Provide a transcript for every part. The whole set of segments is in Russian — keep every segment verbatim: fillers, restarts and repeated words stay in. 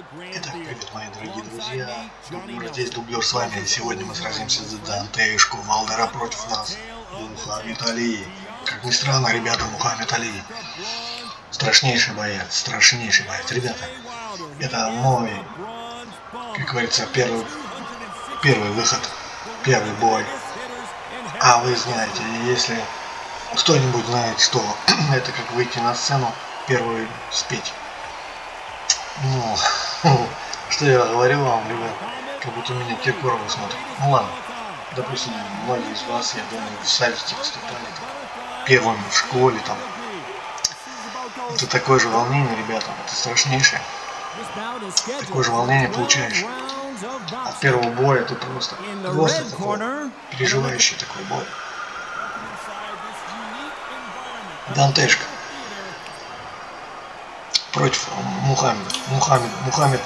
Итак, привет, мои дорогие друзья. Дублер здесь, дублер с вами. Сегодня мы сразимся за Дантешку Валдера против нас. Мухаммед Али. Как ни странно, ребята, Мухаммед Али. Страшнейший боец, страшнейший боец. Ребята, это мой, как говорится, первый, первый выход, первый бой. А вы знаете, если кто-нибудь знает, что это как выйти на сцену, первую спеть. Ну, что я говорю вам, ребят, как будто меня Киркорова смотрят. Ну ладно, допустим, многие из вас, я думаю, в садике выступали там, первыми в школе там. Это такое же волнение, ребята, это страшнейшее. Такое же волнение получаешь. От первого боя ты просто, просто такой переживающий такой бой. Дантешка против Мухаммеда. Мухаммед, Мухаммед.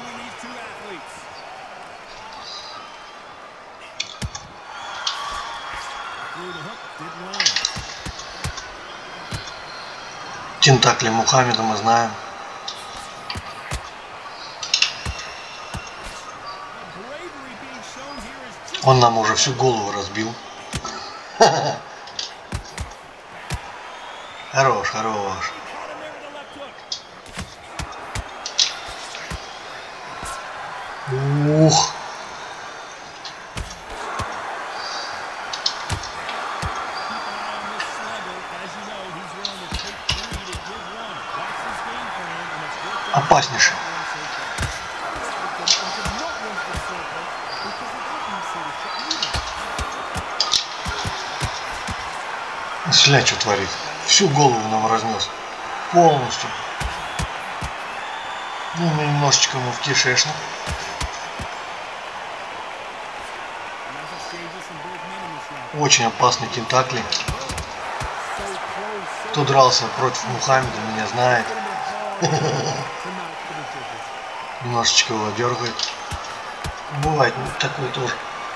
Тентакли Мухаммеда мы знаем. Он нам уже всю голову разбил. Хорош, хорош. Ух. Опаснейший. Сля, что творит? Всю голову нам разнес. Полностью. Ну, немножечко мы в кишечник. Очень опасный тентакли. Кто дрался против Мухаммеда, меня знает. Немножечко его дергает. Бывает такое тоже.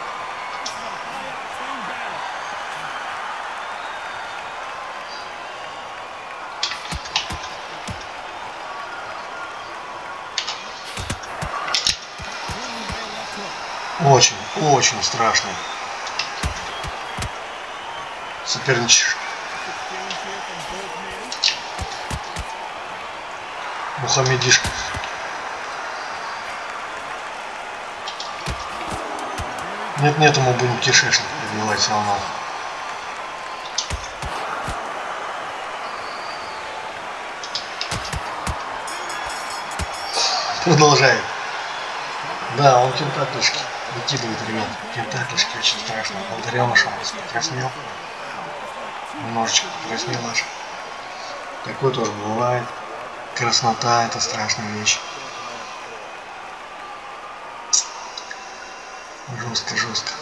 Очень, очень страшный. Соперничаешь. Мухаммедишка. Нет, нет, ему будем кишечник пробивать все равно. Продолжает. Да, он тентаклишки выкидывает, ребят. Тентаклишки очень страшно. Волдереныш он покраснел. Немножечко покраснел аж. Такое тоже бывает. Краснота — это страшная вещь. Жестко, жестко.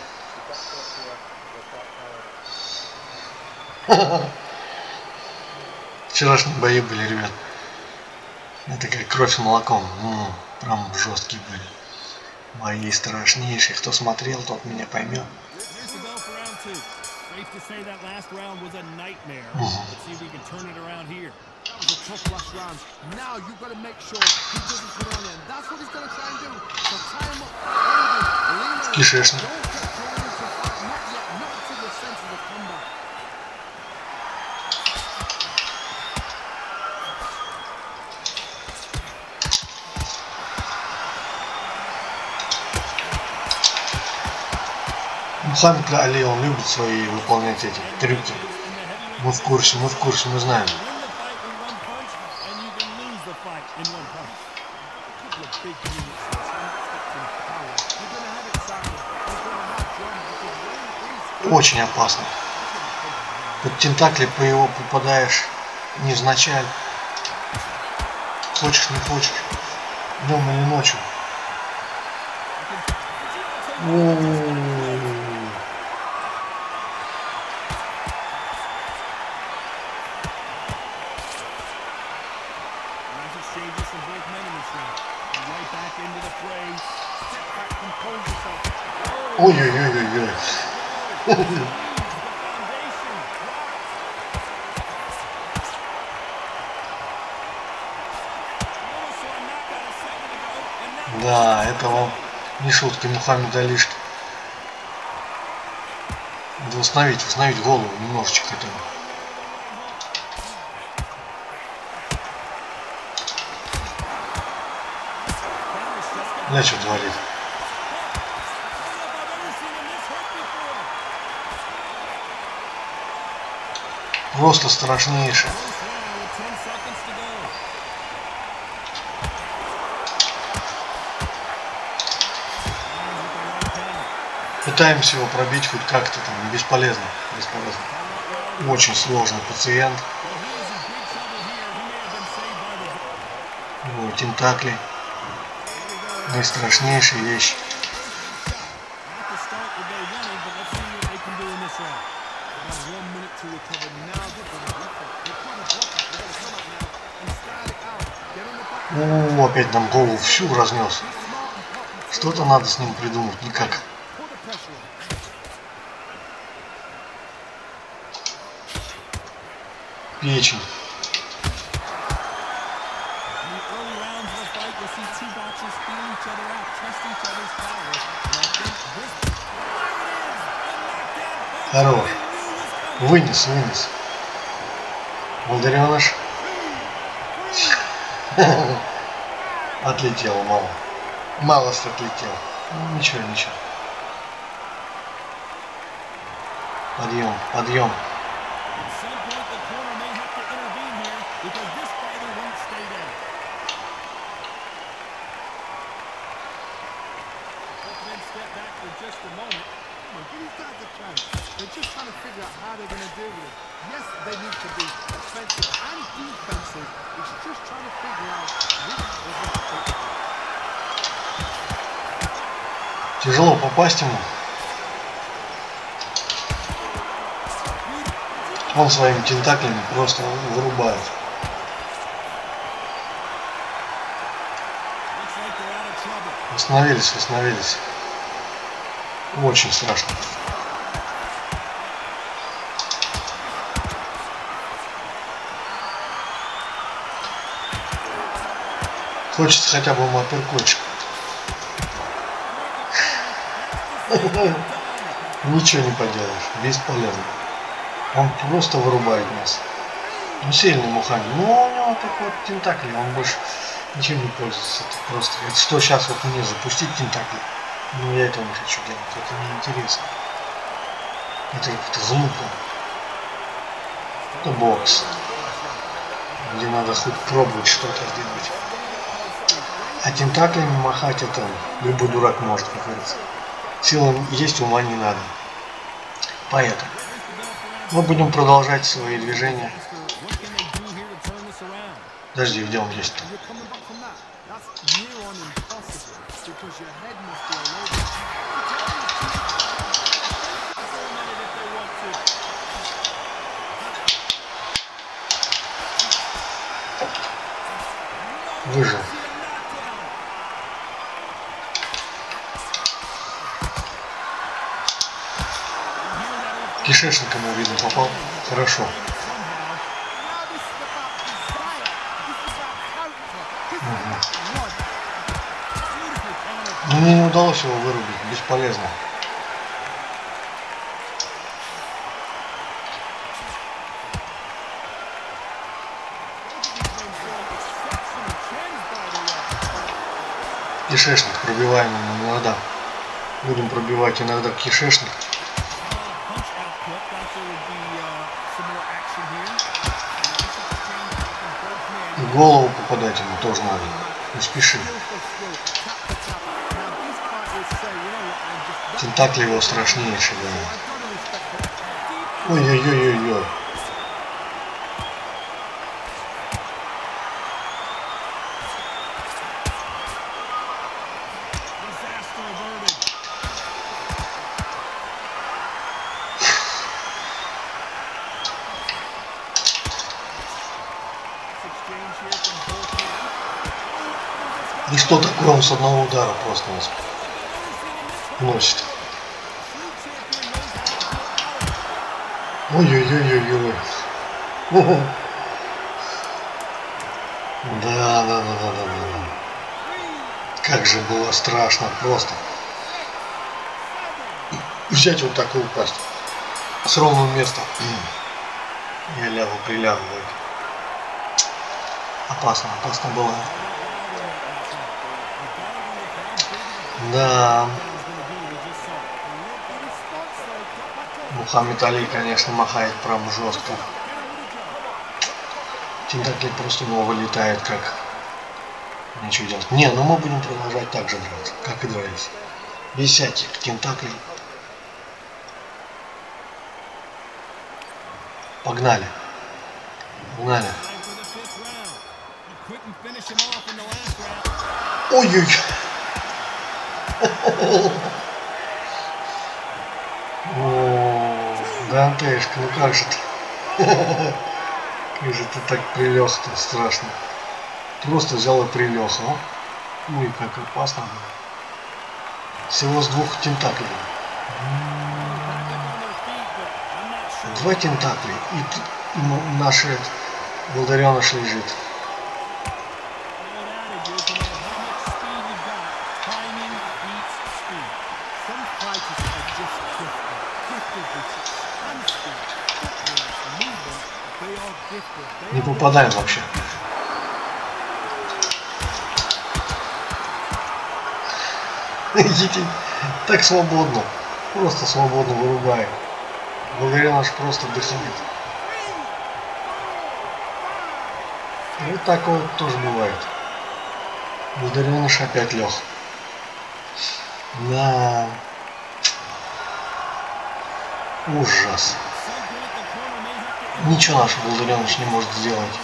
Вчерашние бои были, ребят. Это как кровь с молоком. Ну, прям жесткие были. Бои страшнейшие. Кто смотрел, тот меня поймет. Кишечник. Мухаммед Али, он любит свои выполнять эти трюки. Мы в курсе, мы в курсе, мы знаем. Очень опасно. Под тентакли по его попадаешь невзначай. Хочешь, не хочешь. Днем или ночью. У-у-у. Ой-ой-ой-ой-ой. Да, это вам не шутки, Мухаммед Али. Надо установить, установить голову немножечко этого. Бля, что творит? Просто страшнейшее. Пытаемся его пробить хоть как-то там, бесполезно, бесполезно. Очень сложный пациент. Его тентакли. Наистрашнейшая вещь. О, опять нам голову всю разнес. Что-то надо с ним придумать, никак. Печень. Хорош. Вынес, вынес. Волдареныш. Отлетел мало. Малость отлетел. Ну, ничего, ничего. Подъем, подъем. Тяжело попасть ему. Он своими тентаклями просто вырубает. Восстановились, восстановились. Очень страшно. Хочется хотя бы ему апперкотчик. Ничего не поделаешь, бесполезно. Он просто вырубает нас. Ну, сильный Мухаммед. Ну, у него такой вот тентакли, он больше ничем не пользуется. Это просто. Это что сейчас вот мне запустить тентакли? Ну, я этого не хочу делать. Это неинтересно. Это как-то занудно. Это бокс. Где надо хоть пробовать что-то сделать. А тентаклями махать это любой дурак может, как говорится. Силы есть, ума не надо. Поэтому мы будем продолжать свои движения. Подожди, где он есть-то? Выжил. Кишечник ему, видно, попал. Хорошо. Угу. Но мне не удалось его вырубить. Бесполезно. Кишечник пробиваем иногда. Будем пробивать иногда кишечник. И в голову попадать ему тоже надо. Не спеши. Тентакли его страшнейшие. Да. Ой-ой-ой-ой-ой. И что такое он с одного удара просто нас носит. Ой-ой-ой-ой-ой. Да, да, да, да, да, да. Как же было страшно просто. Взять вот так и упасть. С ровным местом. Я лягу, прилягу. Опасно, опасно было. Да. Мухаммед Али, конечно, махает прям жестко. Тентакли просто у него вылетает, как ничего делать. Не, ну мы будем продолжать так же драться, как и дрались. Без всяких тентаклей. Погнали. Погнали. Ой-ой. О, Дантешка, ну как же ты? Как же ты так прилег-то, страшно. Просто взял и прилег, а? Ой, как опасно было. Всего с двух тентаклей. Два тентакли, и, и наш волдареныш лежит. Не попадаем вообще. Идите так свободно, просто свободно вырубаем. Волдареныш просто дыхает. И вот такое тоже бывает. Волдареныш опять лег. Да. Ужас. Ничего наш волдареныш не может сделать.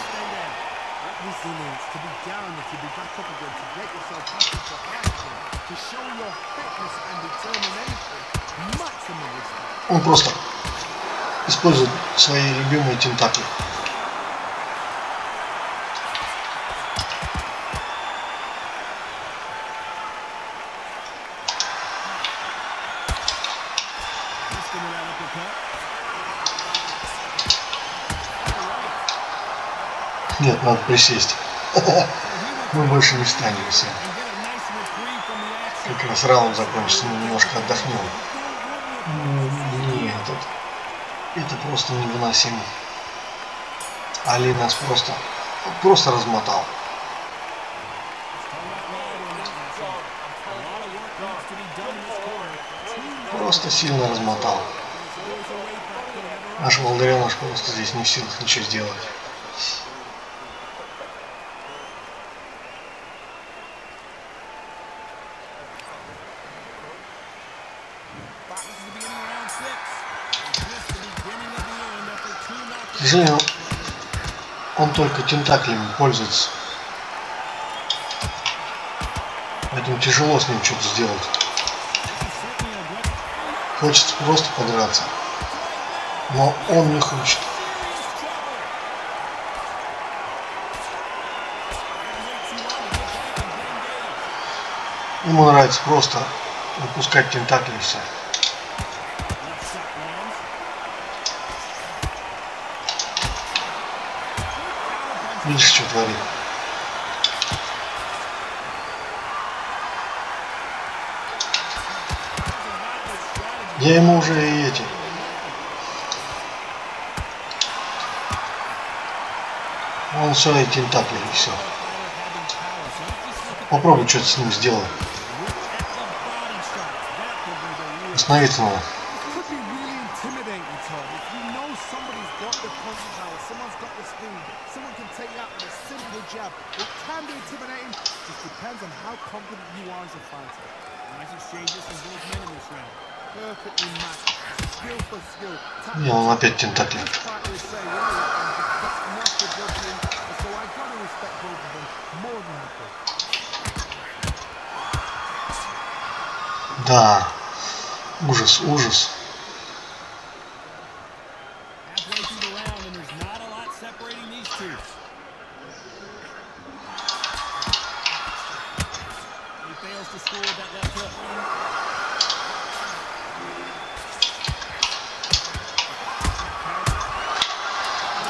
Он просто использует свои любимые тентакли. Нет, надо присесть. Мы больше не встанем все. Как раз раунд закончится, мы немножко отдохнем. Нет, это, это просто невыносимо. Али нас просто, просто размотал. Просто сильно размотал. Наш волдареныш просто здесь не в силах ничего сделать. К сожалению, он только тентаклями пользуется. Поэтому тяжело с ним что-то сделать. Хочется просто подраться. Но он не хочет. Ему нравится просто выпускать тентакли и все. Видишь, что творит? Я ему уже и эти. Он все и тентакли, и все. Попробуй что-то с ним сделать. Остановиться надо. И он опять тентакли. Да, ужас, ужас.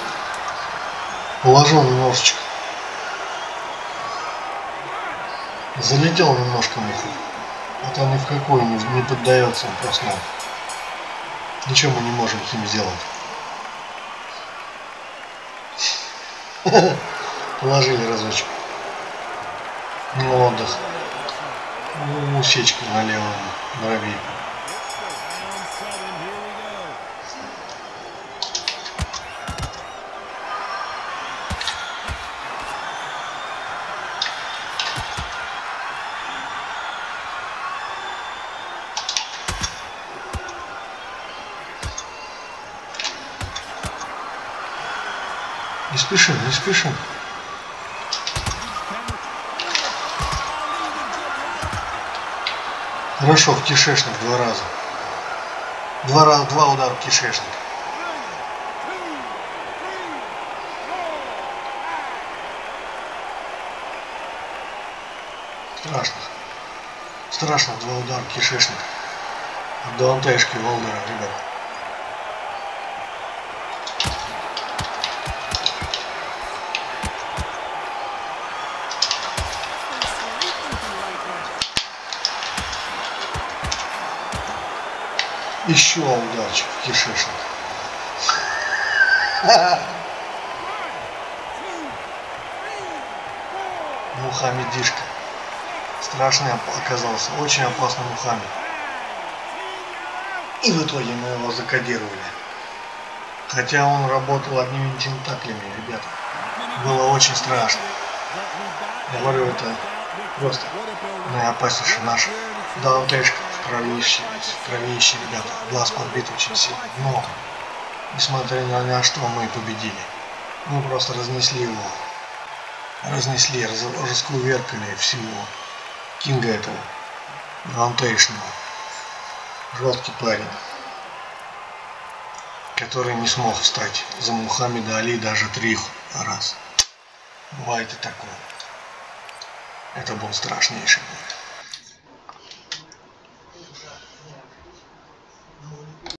Положил немножечко. Залетел немножко муху. А то ни в какую не, не поддается он просто. Ничего мы не можем с ним сделать. Положили разочек. Ну, отдых. Усечка на левом брови. Не спешим, не спешим. Хорошо, в кишечник два раза. Два раза, два удара в кишечник. Страшно. Страшно, два удара в кишечник. От Деонтея Уайлдера, ребят. Еще ударчик в кишечник. Мухаммедишка. Страшный оказался. Очень опасный Мухаммед. И в итоге мы его закодировали. Хотя он работал одними тентаклями, ребята. Было очень страшно. Я говорю, это просто наиопаснейший наш Деонтешка. Кровище, кровище, ребята. Глаз подбит очень сильно. Но, несмотря ни на что, мы победили. Мы просто разнесли его. Разнесли, раз, раскуверкали всего Кинга этого. Деонтешного. Жесткий парень. Который не смог встать за Мухаммеда Али даже три раз. Бывает и такое. Это был страшнейший.